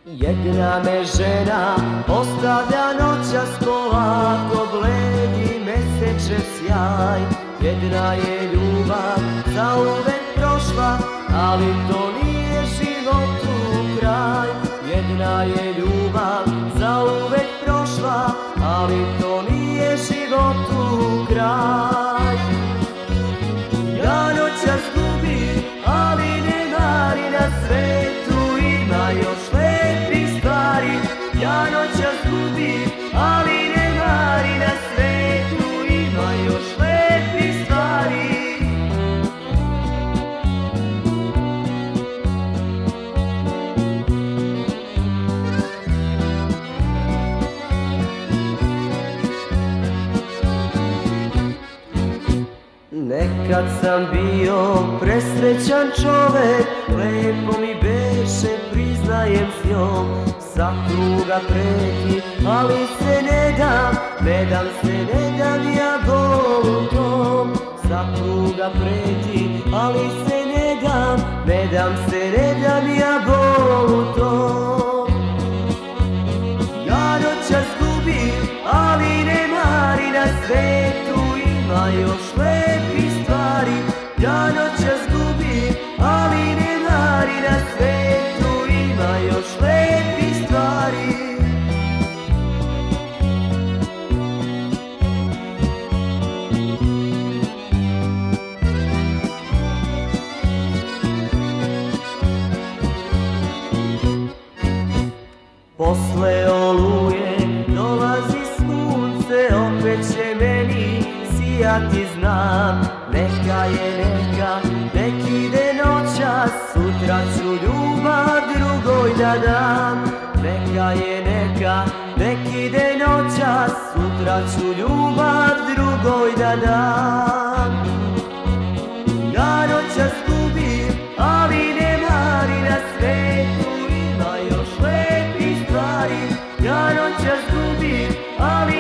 Jedna me žena ostavlja noćas polako, bledi mesečev sjaj. Jedna je ljubav zauvek prošla, ali to nije životu kraj. Jedna je ljubav zauvek prošla, ali to nije životu kraj. Ja noćas gubim, ali ne mari, na svetu ima još lepih stvari. Ja noćas gubim, ali ne mari, na svetu ima još lepih stvari. Nekad sam bio presrećan čovek, lepo mi beše, priznajem s njom. Sakruga preti, ali se ne dam, ne dam ja bolu tom. Sakruga preti, ali se ne dam ja bolu tom. Ja noćas gubim, ali ne mari, na svetu ima još lepih stvari. Ja noćas gubim, ali ne mari, na svetu ima još lepih stvari. Posle oluje dolazi sunce, opet će meni sijati, znam. Neka je neka, nek ide noćas, sutra ću ljubav drugoj da dam. Neka je neka, nek ide noćas, sutra ću ljubav drugoj da dam. Ja noćas gubim, ali ne mari, na svetu ima još lepih stvari. Ja noćas gubim, ali